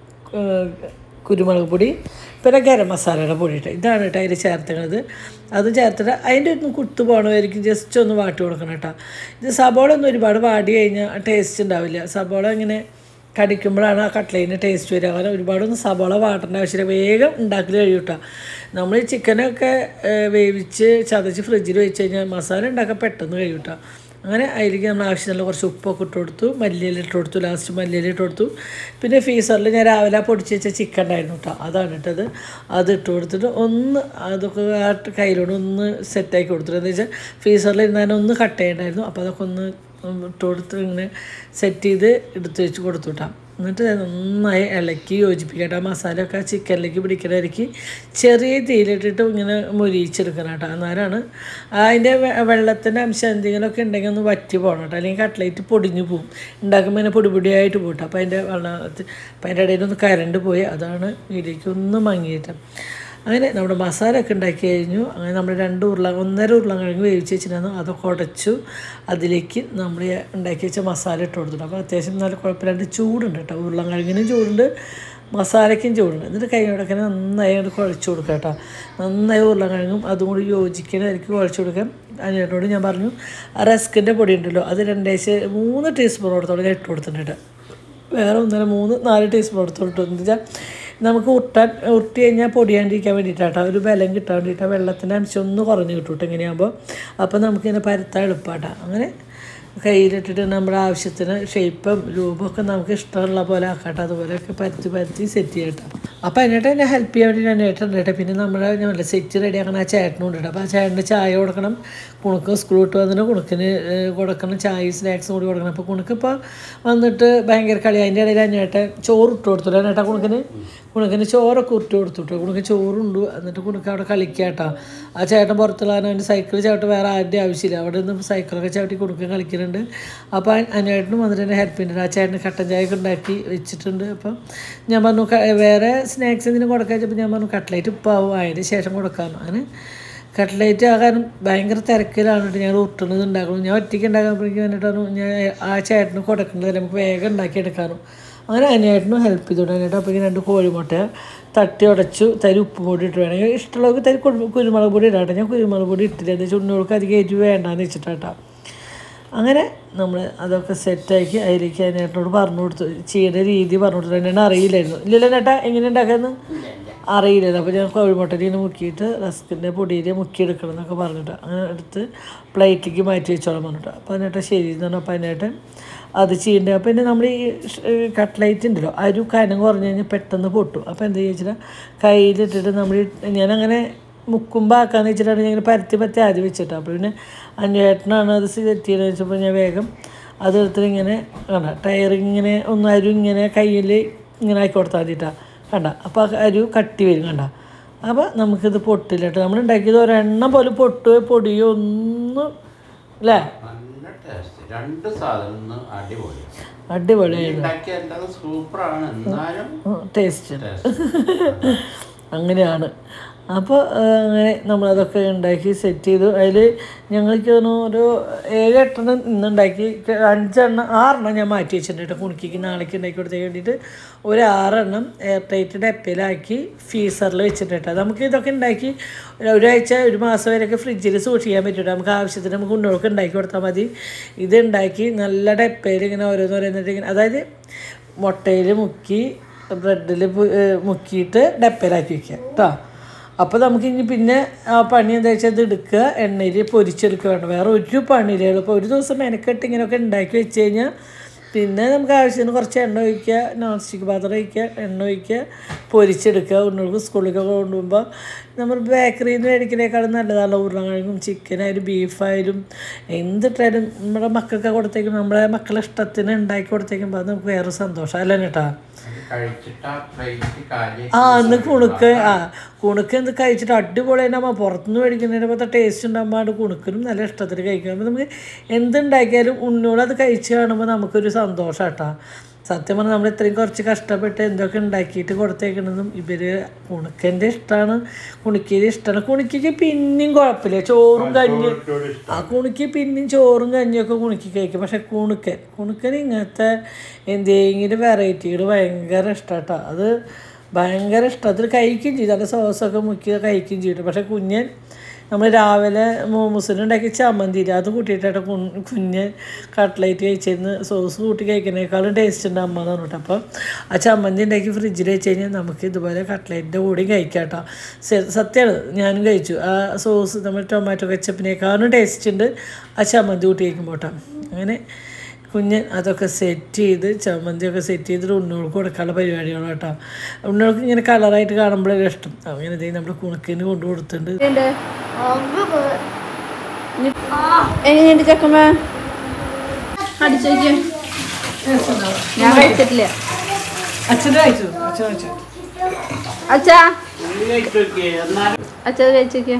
കുരുമുളക് പൊടി, പിന്നെ ഗരം മസാലയുടെ പൊടി ഇട്ട് ഇതാണ് കേട്ടോ അതിൽ ചേർത്തത്. അത് ചേർത്തിട്ട് അതിൻ്റെ ഒന്ന് കുത്തു പോകണമായിരിക്കും ജസ്റ്റ് ഒന്ന് വാട്ടി കൊടുക്കണം കേട്ടോ. ഇത് സബോള ഒന്നും ഒരുപാട് വാടി കഴിഞ്ഞാൽ ടേസ്റ്റ് ഉണ്ടാവില്ല. സബോള ഇങ്ങനെ കടിക്കുമ്പോഴാണ് ആ കട്ട്ലൈറ്റിന് ടേസ്റ്റ് വരിക. അങ്ങനെ ഒരുപാടൊന്നും സബോള വാട്ടേണ്ട ആവശ്യമില്ല. വേഗം ഉണ്ടാക്കൽ കഴിയും കേട്ടോ. നമ്മൾ ഈ ചിക്കനൊക്കെ വേവിച്ച് ചതച്ച് ഫ്രിഡ്ജിൽ വെച്ച് കഴിഞ്ഞാൽ മസാല ഉണ്ടാക്കാൻ പെട്ടെന്ന് കഴിയും കേട്ടോ. അങ്ങനെ അതിലേക്ക് നമ്മൾ ആവശ്യമുള്ള കുറച്ച് ഉപ്പൊക്കെ ഇട്ട് കൊടുത്തു, മല്ലിയില ഇട്ട് കൊടുത്തു, ലാസ്റ്റ് മല്ലിയില ഇട്ട് കൊടുത്തു. പിന്നെ ഫ്രീസറിൽ ഞാൻ രാവിലെ പൊടിച്ച് വെച്ച ചിക്കൻ ഉണ്ടായിരുന്നു കേട്ടോ. അതാണ് ഇട്ടത്. അത് ഇട്ട് കൊടുത്തിട്ട് ഒന്ന് അതൊക്കെ ആ കയ്യിലോട് ഒന്ന് സെറ്റാക്കി കൊടുത്തിട്ട് എന്താ വെച്ചാൽ ഫ്രീസറിൽ ഇരുന്നാൽ ഒന്ന് കട്ട് ചെയ്യണ്ടായിരുന്നു. അപ്പോൾ അതൊക്കെ ഒന്ന് ഇട്ട് കൊടുത്ത് ഇങ്ങനെ സെറ്റ് ചെയ്ത് എടുത്ത് വെച്ച് കൊടുത്തു കേട്ടോ. എന്നിട്ട് നന്നായി ഇളക്കി യോജിപ്പിക്കട്ടെ. ആ മസാലയൊക്കെ ചിക്കനിലേക്ക് പിടിക്കണമായിരിക്കും ചെറിയ തീയിലിട്ടിട്ട് ഇങ്ങനെ മൊരിയിച്ചെടുക്കണം കേട്ടോ. അന്നേരമാണ് അതിൻ്റെ വെള്ളത്തിൻ്റെ അംശം എന്തെങ്കിലുമൊക്കെ ഉണ്ടെങ്കിൽ ഒന്ന് വറ്റി പോകണം കേട്ടോ. അല്ലെങ്കിൽ കട്ട്ലൈറ്റ് പൊടിഞ്ഞു പോകും. ഉണ്ടാക്കുമ്പോൾ ഇങ്ങനെ പൊടി പൊടിയായിട്ട് പോകട്ടെ. അപ്പോൾ അതിൻ്റെ വെള്ളത്തിൽ അപ്പോൾ അതിൻ്റെ ഇടയിൽ ഒന്ന് കരണ്ട് പോയി അതാണ് ഇതിലേക്ക് ഒന്ന് മങ്ങിയിട്ട്. അങ്ങനെ നമ്മുടെ മസാല ഒക്കെ ഉണ്ടാക്കി കഴിഞ്ഞു. അങ്ങനെ നമ്മൾ രണ്ട് ഉരുള ഒന്നര ഉരുളക്കിഴങ്ങ് വേവിച്ച് വെച്ചിരുന്നു. അതൊക്കെ ഉടച്ചു അതിലേക്ക് നമ്മൾ ഉണ്ടാക്കി വെച്ച മസാല ഇട്ട് കൊടുത്തിട്ടുണ്ട്. അപ്പോൾ അത്യാവശ്യം നല്ല കുഴപ്പമില്ലാണ്ട് ചൂടുണ്ട് കേട്ടോ. ഉരുളക്കിഴങ്ങിനും ചൂടുണ്ട്, മസാലയ്ക്കും ചൂടുണ്ട്. എന്നിട്ട് കൈയോടൊക്കെ നന്നായി അത് കുഴച്ച് കൊടുക്കുക കേട്ടോ. നന്നായി ഉരുളക്കിഴങ്ങും അതും കൂടി യോജിക്കുന്നതായിരിക്കും കുഴച്ച് കൊടുക്കാം. അതിനോട് ഞാൻ പറഞ്ഞു റസ്കിൻ്റെ പൊടി ഉണ്ടല്ലോ, അത് രണ്ടേശ് മൂന്ന് ടീസ്പൂണോടത്തോളം ഇട്ട് കൊടുത്തിട്ടുണ്ട്. വേറെ ഒന്നര മൂന്ന് നാല് ടീസ്പൂണോടത്തോളം ഇട്ട് എന്ന് വെച്ചാൽ നമുക്ക് ഉരുട്ടാൻ ഉരുട്ടി കഴിഞ്ഞാൽ പൊടിയാണ്ടിരിക്കാൻ വേണ്ടിയിട്ടാട്ടോ, ഒരു ബലം കിട്ടാൻ വേണ്ടിയിട്ടാണ്. വെള്ളത്തിൻ്റെ അംശം ഒന്ന് കുറഞ്ഞ് കിട്ടും കേട്ടോ ഇങ്ങനെയാകുമ്പോൾ. അപ്പോൾ നമുക്കിങ്ങനെ പരത്താൻ എളുപ്പമാട്ടോ. അങ്ങനെ കയ്യിലിട്ടിട്ട് നമ്മുടെ ആവശ്യത്തിന് ഷേപ്പും രൂപമൊക്കെ നമുക്ക് ഇഷ്ടമുള്ള പോലെ ആക്കാട്ടോ. അതുപോലെയൊക്കെ പരത്തി പരത്തി സെറ്റ് ചെയ്യട്ടോ. അപ്പോൾ അതിനായിട്ട് എന്നെ ഹെൽപ്പ് ചെയ്യാൻ വേണ്ടി ഞാൻ ഏട്ടുണ്ട് കേട്ടോ. പിന്നെ നമ്മുടെ ഞങ്ങളുടെ സെറ്റ് റെഡി ആക്കണം ആ ചേട്ടനും ഉണ്ട് കേട്ടോ. അപ്പോൾ ആ ചേട്ടന് ചായ കൊടുക്കണം, കുണുക്ക് സ്കൂൾ വിട്ട് വന്നിട്ട് കുണുക്കിന് കൊടുക്കണം, ചായ സ്നാക്സും കൂടി കൊടുക്കണം. അപ്പോൾ കുണുക്കിപ്പോൾ വന്നിട്ട് ഭയങ്കര കളി. അതിൻ്റെ ഇടയിൽ അന്നേട്ടൻ ചോറ് ഇട്ട് കൊടുത്തില്ല അന്നേട്ടാ കുണുക്കിന് കുണുക്കിന് ചോറൊക്കെ ഉരുട്ടി കൊടുത്തുട്ടോ. കുണുക്ക് ചോറുണ്ട്. എന്നിട്ട് കുണുക്ക് അവിടെ കളിക്കാട്ടോ. ആ ചേട്ടൻ പുറത്തുള്ള അവൻ്റെ സൈക്കിൾ ചവിട്ട് വേറെ ആരുടെ ആവശ്യമില്ല. അവിടെ നിന്ന് സൈക്കിളൊക്കെ ചവിട്ടി കുണുക്ക് കളിക്കുന്നുണ്ട്. അപ്പോൾ അന്നേട്ടനും വന്നിട്ട് എന്നെ ഹെൽപ്പ് ചെയ്യുന്നുണ്ട്. ആ ചേട്ടന് കട്ടൻ ചായയൊക്കെ ഉണ്ടാക്കി വെച്ചിട്ടുണ്ട്. അപ്പം ഞാൻ പറഞ്ഞു വേറെ സ്നാക്സ് എന്തിനും കൊടുക്കാൻ വെച്ചപ്പോൾ ഞാൻ പറഞ്ഞു കട്ട്ലേറ്റ് ഉപ്പാവും അതിന് ശേഷം കൊടുക്കാമെന്ന്. അങ്ങനെ കട്ട്ലേറ്റ് ആകാനും ഭയങ്കര തിരക്കിലാണ് ഞാൻ ഉരുട്ടുന്നത് ഉണ്ടാക്കണം. ഞാൻ ഒറ്റയ്ക്ക് ഉണ്ടാക്കുമ്പോഴേക്കും എന്നിട്ടാണ് ഞാൻ ആ ചേട്ടന് കൊടുക്കേണ്ടത് നമുക്ക് വേഗം ഉണ്ടാക്കി എടുക്കാനും. അങ്ങനെ അതിനായിട്ടും ഹെൽപ്പ് ചെയ്തോട്ടെ. അതിനായിട്ട് അപ്പോൾ രണ്ട് കോഴിമുട്ട തട്ടി ഉടച്ചു, തരി ഉപ്പ് പൊടി ഇട്ട് വേണമെങ്കിൽ ഇഷ്ടമുള്ളവർക്ക് തരി കുരുമുളക് പൊടി ഇടാട്ടെ. ഞാൻ കുരുമുളക് പൊടി ഇട്ടില്ല, എന്താ വെച്ചാൽ ഉണ്ണികൾക്ക് അധികം എരിവ് വേണ്ടാന്ന് വെച്ചിട്ടാട്ടോ. അങ്ങനെ നമ്മൾ അതൊക്കെ സെറ്റാക്കി അതിലേക്ക് അതിനേട്ടനോട് പറഞ്ഞു കൊടുത്തു, ചെയ്യുന്ന രീതി പറഞ്ഞു കൊടുത്തു. എന്നെ അറിയില്ലായിരുന്നു. ഇല്ലല്ലോ നേട്ടാ എങ്ങനെ ഉണ്ടാക്കാമെന്ന് അറിയില്ലായിരുന്നു. അപ്പോൾ ഞാൻ കോഴിമുട്ടയിൽ മുക്കിയിട്ട് റസ്കിൻ്റെ പൊടിയിൽ മുക്കിയെടുക്കണം എന്നൊക്കെ പറഞ്ഞിട്ട് അങ്ങനെ എടുത്ത് പ്ലേറ്റിലേക്ക് മാറ്റി വെച്ചോളാൻ പറഞ്ഞിട്ട്. അപ്പോൾ അതിനേട്ടൻ ശരി എന്ന് പറഞ്ഞു. അപ്പോൾ അതിനേട്ടൻ അത് ചെയ്യേണ്ടത്. അപ്പോൾ പിന്നെ നമ്മൾ ഈ കട്ട്ലൈറ്റ് ഉണ്ടല്ലോ അരു കനം കുറഞ്ഞ് കഴിഞ്ഞാൽ പെട്ടെന്ന് പൊട്ടും. അപ്പോൾ എന്താ ചോദിച്ചാൽ കയ്യിലിട്ടിട്ട് നമ്മൾ ഞാനങ്ങനെ മുക്കുമ്പോൾ ആക്കാന്ന് വെച്ചിട്ടാണ് ഞാൻ ഇങ്ങനെ പരത്തി പരത്തി ആദ്യം വെച്ചിട്ട്. അപ്പോൾ പിന്നെ അന്വേട്ടനാണ് അത് സെറ്റ് ചെയ്യണമെന്ന് വെച്ചപ്പോൾ ഞാൻ വേഗം അതെടുത്തിട്ട് ഇങ്ങനെ കണ്ട ടയറിങ്ങനെ ഒന്ന് അരു ഇങ്ങനെ കയ്യിൽ ഇങ്ങനെ ആക്കി കൊടുത്താൽ മതിയിട്ടാണ് കണ്ട. അപ്പോൾ അരു കട്ടി വരും കണ്ട. അപ്പോൾ നമുക്കിത് പൊട്ടില്ല കേട്ടോ. നമ്മൾ ഉണ്ടാക്കിയത് ഒരെണ്ണം പോലും പൊട്ടുകയോ പൊടിയോ ഒന്നും അല്ലേ. രണ്ട് സാധനം അടിപൊളിയായിരുന്നു, ടേസ്റ്റ് അങ്ങനെയാണ്. അപ്പോൾ അങ്ങനെ നമ്മളതൊക്കെ ഉണ്ടാക്കി സെറ്റ് ചെയ്തു. അതിൽ ഞങ്ങൾക്ക് ഒരു ഏഴ് എട്ടെണ്ണം ഇന്നുണ്ടാക്കി, അഞ്ചെണ്ണം ആറെണ്ണം ഞാൻ മാറ്റി വെച്ചിട്ടുണ്ട് കുണിക്കിക്ക് നാളേക്ക് ഉണ്ടാക്കി കൊടുത്തേക്ക് വേണ്ടിയിട്ട്. ഒരു ആറെണ്ണം എയർ ടൈറ്റ് ഡപ്പയിലാക്കി ഫ്രീസറിൽ വെച്ചിട്ടുണ്ട്. നമുക്ക് ഇതൊക്കെ ഉണ്ടാക്കി ഒരാഴ്ച ഒരു മാസം വരെയൊക്കെ ഫ്രിഡ്ജിൽ സൂക്ഷിക്കാൻ പറ്റും. നമുക്ക് ആവശ്യത്തിന് നമുക്ക് ഉണ്ണുകൾക്ക് ഉണ്ടാക്കി കൊടുത്താൽ മതി. ഇത് ഉണ്ടാക്കി നല്ല ഡപ്പയിൽ ഇങ്ങനെ ഓരോന്ന് ഓരോന്നിട്ട് ഇങ്ങനെ, അതായത് മുട്ടയിൽ മുക്കി ബ്രെഡിൽ മുക്കിയിട്ട് ഡപ്പയിലാക്കി വയ്ക്കുക കേട്ടോ. അപ്പോൾ നമുക്ക് ഇനി പിന്നെ ആ പണി എന്താ വെച്ചാൽ ഇത് എടുക്കുക, എണ്ണയിൽ പൊരിച്ചെടുക്കുക വേണം. വേറെ ഒരു പണിയില്ല. ഇപ്പോൾ ഒരു ദിവസം മെനക്കെട്ട് ഇങ്ങനെയൊക്കെ ഉണ്ടാക്കി വെച്ച് കഴിഞ്ഞാൽ പിന്നെ നമുക്ക് ആവശ്യത്തിന് കുറച്ച് എണ്ണ ഒഴിക്കുക, നോൺ സ്റ്റിക്ക് പാത്രം ഒഴിക്കുക, എണ്ണ ഒഴിക്കുക, പൊരിച്ചെടുക്കുക. ഉണ്ണുകൾക്ക് സ്കൂളിലൊക്കെ കൊണ്ടുപോകുമ്പോൾ നമ്മൾ ബേക്കറിയിൽ നിന്ന് മേടിക്കുന്നതിനേക്കാളും നല്ലതാണ്. ഉരുളക്കിഴങ്ങും ചിക്കനായാലും ബീഫായാലും എന്തിട്ടായാലും നമ്മുടെ മക്കൾക്ക് കൊടുത്തേക്കും, നമ്മുടെ മക്കളെ ഇഷ്ടത്തിന് ഉണ്ടാക്കി കൊടുത്തേക്കുമ്പോൾ അത് നമുക്ക് വേറെ സന്തോഷം അല്ലേ കേട്ടോ. ആ അന്ന് കുണുക്ക് ആ കുണുക്ക് എന്ത് കഴിച്ചിട്ട് അടിപൊളി തന്നെ അമ്മ പുറത്തുനിന്ന് മേടിക്കുന്നതിൻ്റെ പോലത്തെ ടേസ്റ്റ് ഉണ്ടാകുമ്പോൾ അത് കുണുക്കിനും നല്ല ഇഷ്ടത്തിൽ കഴിക്കും. അപ്പോൾ നമുക്ക് എന്തുണ്ടാക്കിയാലും ഉണ്ണോളത് കഴിച്ച് കാണുമ്പോൾ നമുക്കൊരു സന്തോഷം കേട്ടോ. സത്യം പറഞ്ഞാൽ നമ്മൾ ഇത്രയും കുറച്ച് കഷ്ടപ്പെട്ട് എന്തൊക്കെ ഉണ്ടാക്കിയിട്ട് കൊടുത്തേക്കണതും ഇവർ കുണുക്കൻ്റെ ഇഷ്ടമാണ്, കുണിക്കിൻ്റെ ഇഷ്ടമാണ്. കുണിക്കിക്ക് പിന്നെയും കുഴപ്പമില്ല, ചോറും കഞ്ഞി ആ കുണിക്ക് പിന്നെയും ചോറും കഞ്ഞിയൊക്കെ കുണുക്കി കഴിക്കും. പക്ഷെ കുണുക്കൻ കുണുക്കൻ ഇങ്ങനത്തെ എന്തെങ്കിലും വെറൈറ്റികൾ ഭയങ്കര ഇഷ്ടമാട്ടോ. അത് ഭയങ്കര ഇഷ്ടത്തിൽ കഴിക്കുകയും ചെയ്തു, നല്ല സോസൊക്കെ മുക്കി കഴിക്കുകയും ചെയ്തു. പക്ഷെ കുഞ്ഞൻ നമ്മൾ രാവിലെ മോമോസിന് ഉണ്ടാക്കി ചമ്മന്തിയില്ല അത് കൂട്ടിയിട്ടായിട്ട് കുഞ്ഞ് കട്ട്ലേറ്റ് കഴിച്ചിരുന്ന് സോസ് കൂട്ടി കഴിക്കുന്നതിനേക്കാളും ടേസ്റ്റ് ഉണ്ട് അമ്മ എന്ന് പറഞ്ഞിട്ട്. അപ്പോൾ ആ ചമ്മന്തി ഉണ്ടാക്കി ഫ്രിഡ്ജിൽ വെച്ച് കഴിഞ്ഞാൽ നമുക്ക് ഇതുപോലെ കട്ട്ലേറ്റിൻ്റെ കൂടെയും കഴിക്കാം കേട്ടോ. സത്യമാണ്, ഞാനും കഴിച്ചു. ആ സോസ് നമ്മൾ ടൊമാറ്റോ കെച്ചപ്പിനേക്കാളും ടേസ്റ്റ് ഉണ്ട് ആ ചമ്മന്തി കൂട്ടി കഴിക്കുമ്പോൾ കേട്ടോ. അങ്ങനെ കുഞ്ഞ് അതൊക്കെ സെറ്റ് ചെയ്ത് ചമ്മന്തിയൊക്കെ സെറ്റ് ചെയ്തിട്ട് ഉണ്ണുകൾക്ക് കൊടുക്കാനുള്ള പരിപാടികളാണ് കേട്ടോ. ഉണ്ണുകൾക്ക് ഇങ്ങനെ കളറായിട്ട് കാണുമ്പോഴേ ഇഷ്ടം. അങ്ങനെ എന്തെങ്കിലും നമ്മുടെ കുണുക്കിന് കൊണ്ടു കൊടുത്തിട്ടുണ്ട്. എങ്ങനെയുണ്ട് ചക്കമ്മ? അടിച്ചോക്ക്. ഞാൻ കഴിച്ചിട്ടില്ല. അച്ഛൻ കഴിച്ചു അച്ഛൻ കഴിച്ചു അച്ഛാ അച്ഛത് കഴിച്ചോക്കെ.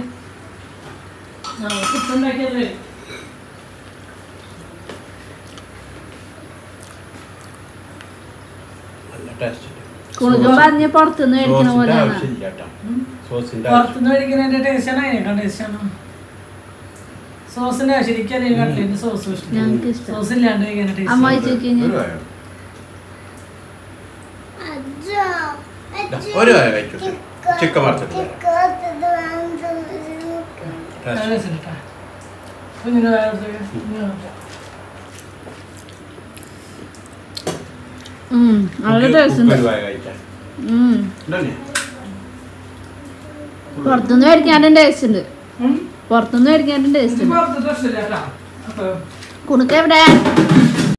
കുണുക്കം പറഞ്ഞ് പുറത്തുനിന്ന് മേടിക്കണ പോലെയാണ്. സോസിന്റെ പുറത്തുനിന്ന് മേടിക്കുന്നതിന്റെ ടേസ്റ്റാണ് അതിനേക്കാൾ ടേസ്റ്റാണ്. സോസിന്റെ ശരിക്കും കട്ട്ലേറ്റ് സോസ് ഞങ്ങൾക്ക് ഇഷ്ടം. സോസ് ഇല്ലാണ്ട് കഴിക്കാൻ അമ്മ ടേസ്റ്റ്. ചോദിച്ചു ഒരു വായ കഴിച്ചു ചിക്കൻ വറുത്തിട്ട് കുഞ്ഞിന് വേറെ നല്ല ടേസ്റ്റ് ഉണ്ട്. ഒരു വായ കഴിക്കാം ഇതല്ലേ? പുറത്തുനിന്ന് മേടിക്കാനും ടേസ്റ്റ് ഉണ്ട്. പുറത്തുനിന്ന് മേടിക്കാനും ടേസ്റ്റ് ഉണ്ട്. പുറത്ത് ഡ്രസ്സില്ല കേട്ടോ. അപ്പൊ കുണുക്ക എവിടെ?